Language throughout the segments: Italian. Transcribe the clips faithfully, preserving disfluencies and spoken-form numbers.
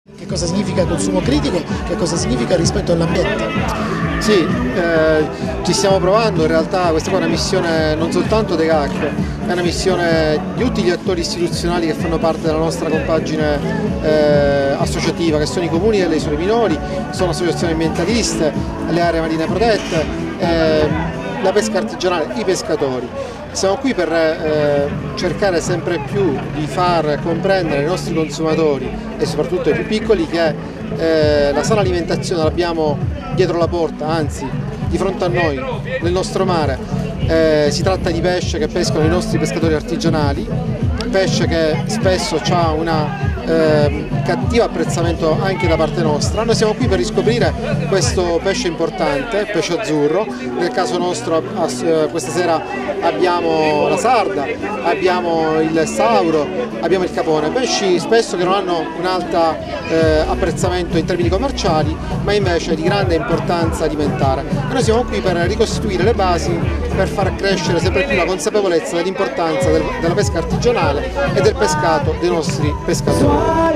Che cosa significa consumo critico? Che cosa significa rispetto all'ambiente? Sì, eh, ci stiamo provando, in realtà questa qua è una missione non soltanto dei C A C, è una missione di tutti gli attori istituzionali che fanno parte della nostra compagine eh, associativa, che sono i comuni delle isole minori, sono associazioni ambientaliste, le aree marine protette, eh, la pesca artigianale, i pescatori. Siamo qui per eh, cercare sempre più di far comprendere ai nostri consumatori e soprattutto ai più piccoli che eh, la sana alimentazione l'abbiamo dietro la porta, anzi di fronte a noi, nel nostro mare. Eh, si tratta di pesce che pescano i nostri pescatori artigianali, pesce che spesso ha una eh, cattivo apprezzamento anche da parte nostra. Noi siamo qui per riscoprire questo pesce importante, pesce azzurro. Nel caso nostro eh, questa sera abbiamo la sarda, abbiamo il sauro, abbiamo il capone, pesci spesso che non hanno un alto eh, apprezzamento in termini commerciali, ma invece di grande importanza alimentare. E noi siamo qui per ricostituire le basi, per far crescere sempre più la consapevolezza dell'importanza del, della pesca artigianale e del pescato dei nostri pescatori.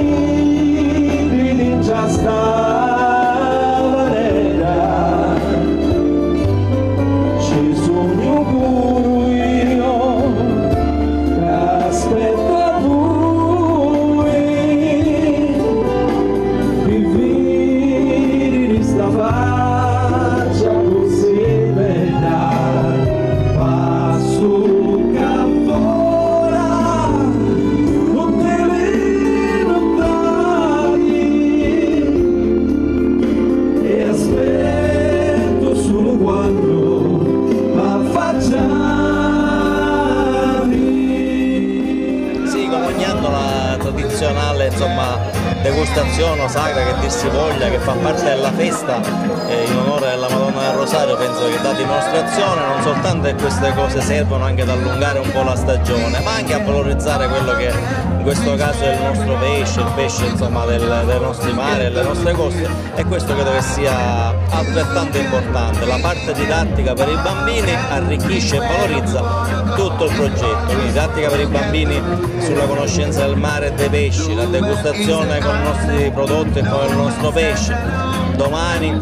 Insomma, degustazione sacra che dir si voglia, che fa parte della festa eh, in onore della Madonna del Rosario, penso che dà dimostrazione non soltanto che queste cose servono anche ad allungare un po' la stagione, ma anche a valorizzare quello che in questo caso è il nostro pesce, il pesce insomma, del, dei nostri mari, delle nostre coste, e questo credo che sia altrettanto importante. La parte didattica per i bambini arricchisce e valorizza tutto il progetto, quindi didattica per i bambini sulla conoscenza del mare e dei pesci, la degustazione con i nostri prodotti e con il nostro pesce. Domani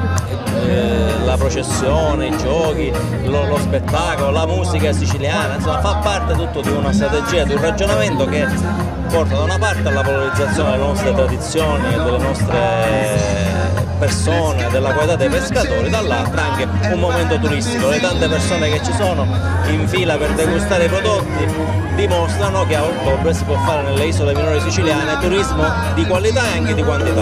eh, la processione, i giochi, lo, lo spettacolo, la musica siciliana, insomma fa parte tutto di una strategia, di un ragionamento che porta da una parte alla valorizzazione delle nostre tradizioni e delle nostre persone, della qualità dei pescatori, dall'altra anche un momento turistico. Le tante persone che ci sono in fila per degustare i prodotti dimostrano che a ottobre si può fare nelle isole minori siciliane turismo di qualità e anche di quantità.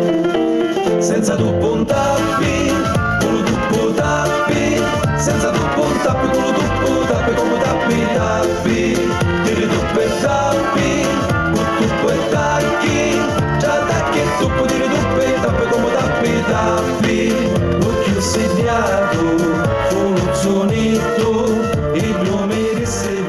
Senza dubbo un tappi, un dubbo tappi, senza dubbo un tappi, un dubbo tappi, come tappi tappi, tiri dubbo e tappi, un dubbo e tacchi, già tacchi e dubbo, tiri dubbo e tappi, come tappi tappi, occhio sediato, un zonetto, il nome di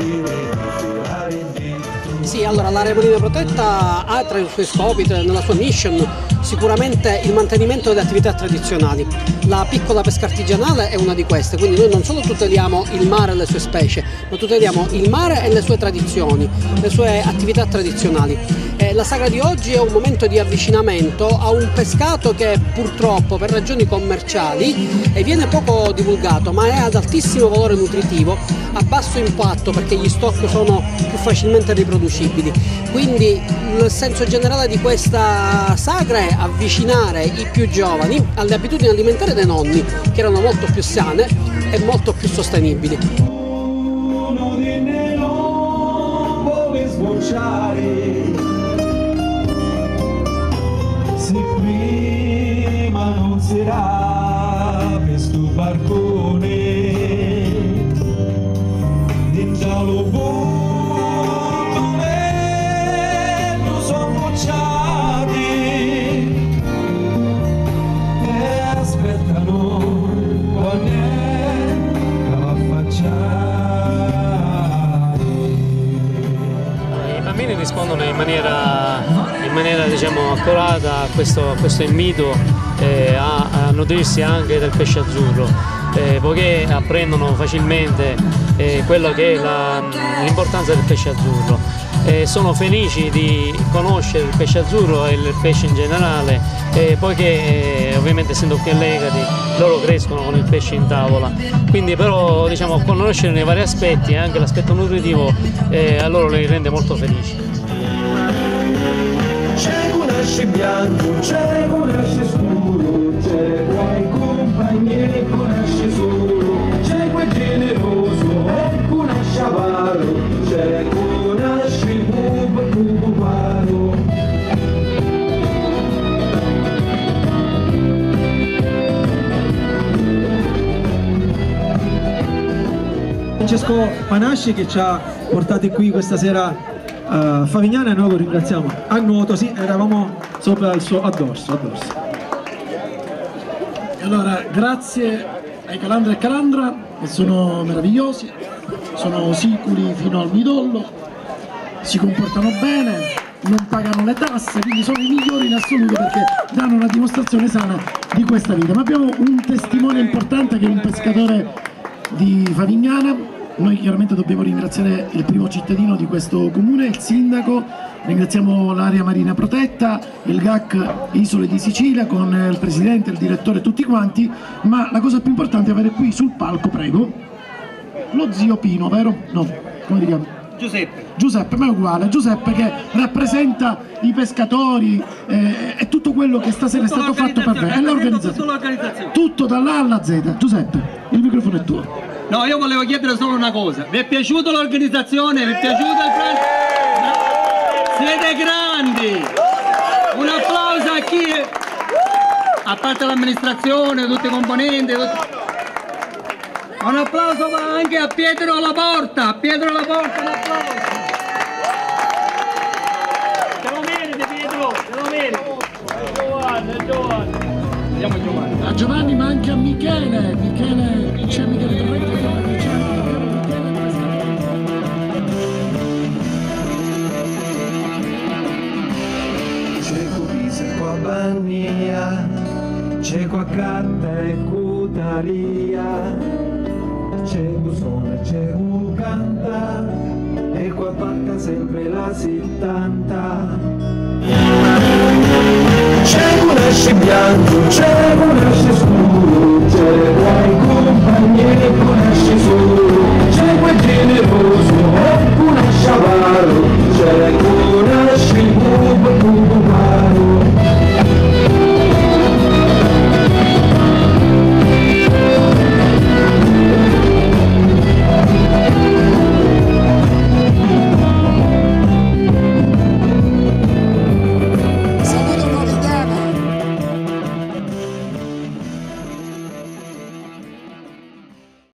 Sì, allora l'area marina protetta ha tra i suoi scopi, nella sua mission, sicuramente il mantenimento delle attività tradizionali. La piccola pesca artigianale è una di queste, quindi noi non solo tuteliamo il mare e le sue specie, ma tuteliamo il mare e le sue tradizioni, le sue attività tradizionali. Eh, la sagra di oggi è un momento di avvicinamento a un pescato che purtroppo per ragioni commerciali eh, viene poco divulgato, ma è ad altissimo valore nutritivo, a basso impatto perché gli stock sono più facilmente riproducibili. Quindi il senso generale di questa sagra è avvicinare i più giovani alle abitudini alimentari dei nonni, che erano molto più sane e molto più sostenibili. Uno di noi non vuole sbocciare, se prima non sarà per sto barcone, dentro lo bottone non sono bocciati e aspettano quando è che va a affacciare. I bambini rispondono in maniera, in maniera diciamo, accurata a questo, a questo invito eh, a, a nutrirsi anche del pesce azzurro, eh, poiché apprendono facilmente eh, quello che è l'importanza del pesce azzurro. eh, sono felici di conoscere il pesce azzurro e il pesce in generale, eh, poiché eh, ovviamente essendo qui a Legati loro crescono con il pesce in tavola, quindi però diciamo conoscere nei vari aspetti, anche l'aspetto nutritivo, eh, a loro li rende molto felici. Cieco nasce bianco, cieco nasce scuro, cieco ai compagnieco nasce solo, cieco è generoso, ecco nasce avaro, cieco nasce il bubo, il bubo paro. Francesco Panasci che ci ha portati qui questa sera a Favignana e noi lo ringraziamo. A nuoto, sì, eravamo sopra il suo addorso, addorso. Allora, grazie ai Calandra e Calandra, che sono meravigliosi, sono sicuri fino al midollo, si comportano bene, non pagano le tasse, quindi sono i migliori in assoluto perché danno una dimostrazione sana di questa vita. Ma abbiamo un testimone importante che è un pescatore di Favignana. Noi chiaramente dobbiamo ringraziare il primo cittadino di questo comune, il sindaco, ringraziamo l'area marina protetta, il G A C Isole di Sicilia con il presidente, il direttore, tutti quanti, ma la cosa più importante è avere qui sul palco, prego, lo zio Pino, vero? No, come ti chiami? Giuseppe. Giuseppe, ma è uguale, Giuseppe che rappresenta i pescatori eh, e tutto quello che stasera è stato fatto per me, è l'organizzazione. Tutto dall'A alla Z. Giuseppe, il microfono è tuo. No, io volevo chiedere solo una cosa. Vi è piaciuta l'organizzazione? Vi è piaciuto il pranzo? Siete grandi! Un applauso a chi, a parte l'amministrazione, tutti i componenti. Tutti... Un applauso anche a Pietro alla porta. A Pietro alla porta, un applauso. Te lo meriti, Pietro, te lo meriti. Giovanni, Giovanni. Andiamo a Giovanni. A Giovanni, ma anche a Michele. Michele, c'è Michele Torretti. C'è qua carta e cutalia, c'è un suono, c'è un canta, e qua batta sempre la settanta. C'è un esce bianco, c'è